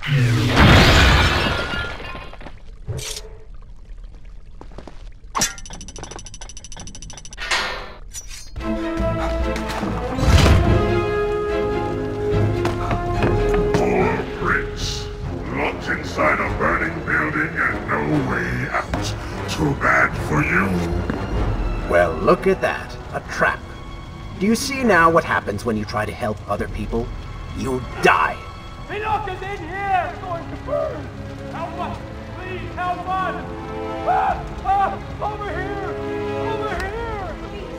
Inside a burning building and no way out. Too bad for you. Well, look at that. A trap. Do you see now what happens when you try to help other people? You die. Enoch is in here! We're going to burn! Help us! Please help us! Over here! Over here!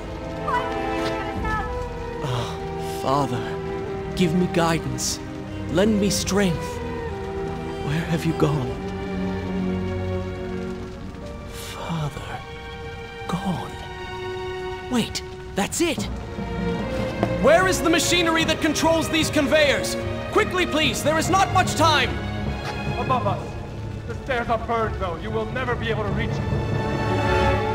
Oh, Father, give me guidance. Lend me strength. Where have you gone? Father, gone. Wait, that's it! Where is the machinery that controls these conveyors? Quickly, please, there is not much time! Above us. The stairs are burned, though. You will never be able to reach it.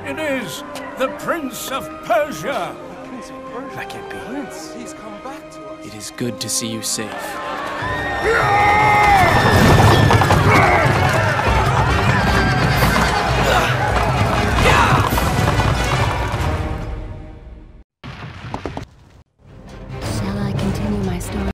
It is the Prince of Persia. That can't be. He's come back to us. It is good to see you safe. Shall I continue my story?